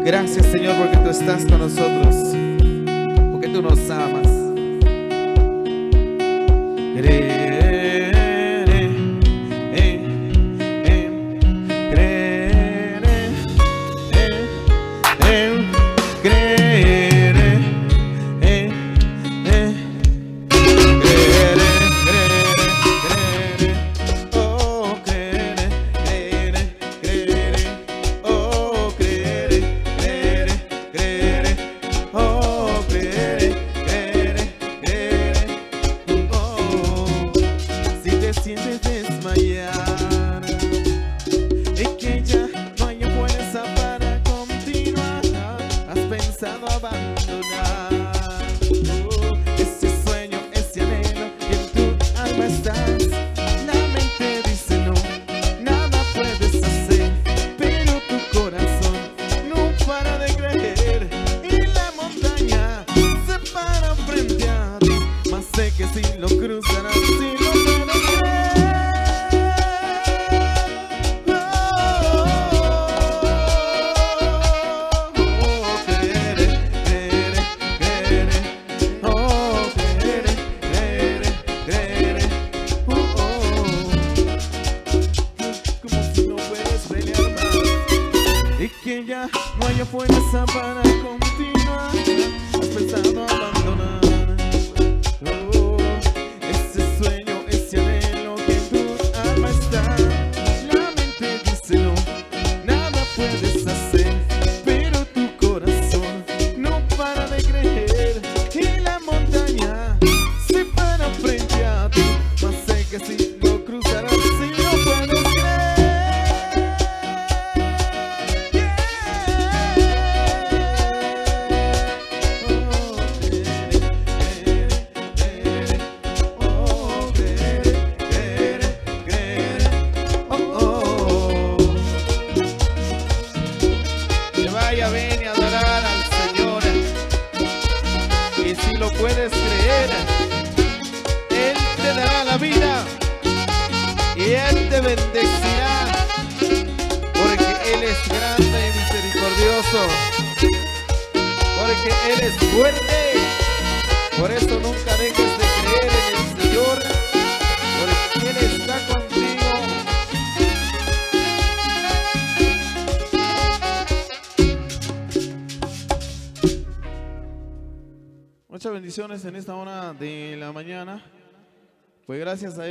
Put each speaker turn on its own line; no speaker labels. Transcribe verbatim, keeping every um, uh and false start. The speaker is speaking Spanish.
Gracias, Señor, porque tú estás con nosotros, porque tú nos amas. Creeré en, en, creeré en, en, creeré en, en, creeré, creeré, creeré, oh, creeré, creeré, creeré, oh, creeré, creeré, creeré, oh, creeré, creeré, creeré, oh. Si te sientes desmayar y que ya no haya fuerza para continuar, has pensado abandonar oh, ese sueño, ese anhelo que en tu alma estás. La mente dice no, nada puedes hacer, pero tu corazón no para de creer. Y la montaña se para frente a ti, mas sé que si lo cruzarás, si lo puedes creer. Oh, creeré, creeré, creeré, oh, creeré, creeré, creeré, oh, oh. Como si no puedes pelear más y que ya no haya fuerza para continuar, has pensado abandonar oh, ese sueño, ese anhelo que en tu alma está. La mente dice no, nada puedes hacer, pero tu corazón no para de creer. Y la montaña se para frente a ti, mas sé que si lo cruzarás, si lo puedes creer. Oh, creeré, creeré, creeré, oh, oh. Que vaya, ven y adorar al Señor. Y si lo puedes creer, Él te dará la vida y Él te bendecirá, porque Él es grande y misericordioso, porque Él es fuerte. Por eso nunca dejes de creer en el Señor, porque Él está contigo. Muchas bendiciones en esta hora de la mañana. Pues gracias a Él.